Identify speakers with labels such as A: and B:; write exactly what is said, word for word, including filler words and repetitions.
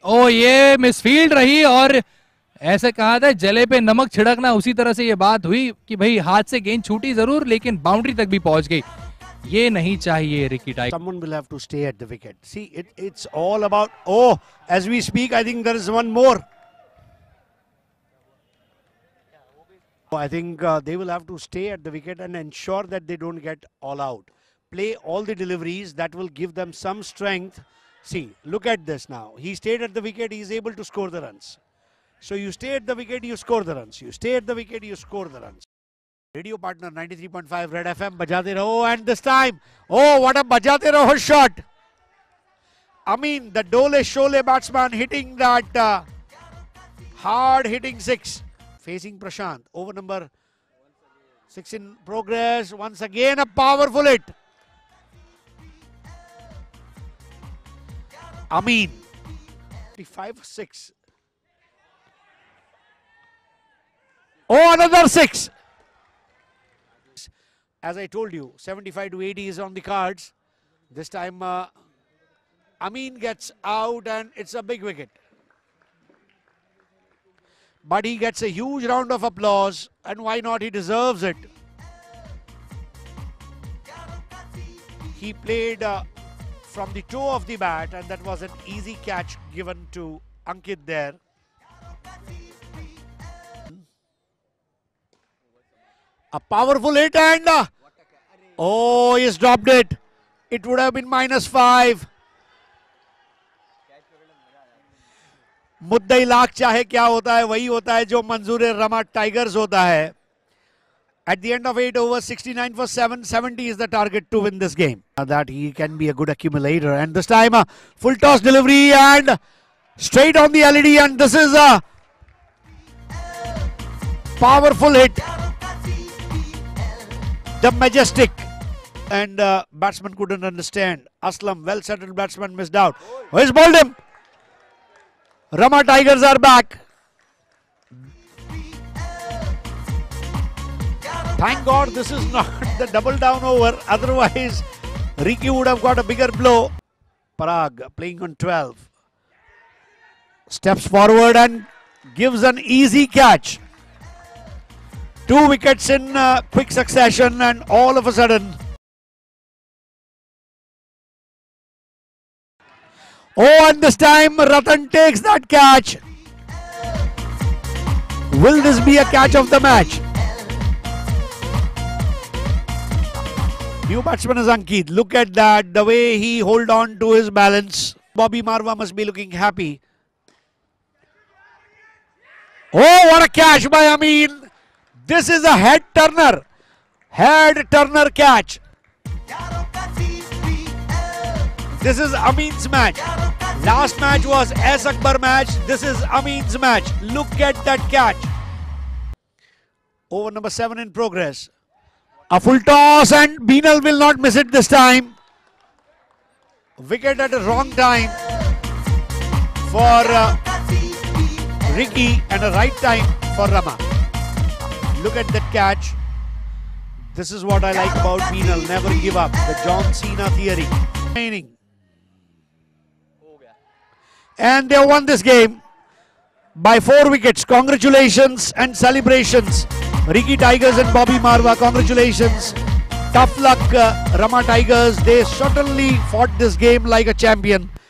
A: ओ ये मिसफील्ड रही और ऐसे कहा था जले पे नमक छिड़कना, उसी तरह से ये बात हुई कि भाई हाथ से गेंद छूटी जरूर लेकिन बाउंड्री तक भी पहुंच गई। ये नहीं चाहिए Ricky Tiger.
B: Someone will have to stay at the wicket. See, it, it's all about, oh, as we speak, I think there is one more. I think uh, they will have to stay at the wicket and ensure that they don't get all out. Play all the deliveries that will give them some strength. See, look at this now. He stayed at the wicket, he is able to score the runs. So you stay at the wicket, you score the runs. You stay at the wicket, you score the runs. Radio partner ninety-three point five Red F M, bajate raho, and this time, oh, what a bajate raho shot. I mean, the Dole Shole batsman hitting that uh, hard hitting six. Facing Prashant, over number six in progress. Once again, a powerful hit. I mean, five six. Oh, another six. As I told you, seventy-five to eighty is on the cards. This time, uh, Amin gets out and it's a big wicket. But he gets a huge round of applause, and why not? He deserves it. He played uh, from the toe of the bat, and that was an easy catch given to Ankit there. A powerful hit, and uh, oh, he's dropped it. It would have been minus five. मुद्दई लाख चाहे क्या होता है, वही होता है जो मंजूर रमा टाइगर्स होता है. At the end of eight overs, sixty-nine for seven, seventy is the target to win this game. That he can be a good accumulator, and this time a full toss delivery and straight on the L E D, and this is a powerful hit. The majestic, and uh, batsman couldn't understand. Aslam, well settled batsman, missed out. Oh, he's bowled him. Rama Tigers are back. Thank God this is not the double down over. Otherwise, Ricky would have got a bigger blow. Parag playing on twelve. Steps forward and gives an easy catch. Two wickets in uh, quick succession, and all of a sudden, oh, and this time Ratan takes that catch. Will this be a catch of the match? New batsman is Ankit. Look at that, the way he hold on to his balance. Bobby Marwa must be looking happy. Oh, what a catch by Amin. This is a head turner. Head turner catch. This is Amin's match. Last match was S. Akbar match. This is Amin's match. Look at that catch. Over number seven in progress. A full toss, and Beenal will not miss it this time. Wicket at a wrong time for uh, Ricky, and a right time for Rama. Look at that catch. This is what I like about Beenal. Never give up. The John Cena theory. And they won this game by four wickets. Congratulations and celebrations, Ricky Tigers and Bobby Marwa. Congratulations. Tough luck, uh, Rama Tigers. They certainly fought this game like a champion.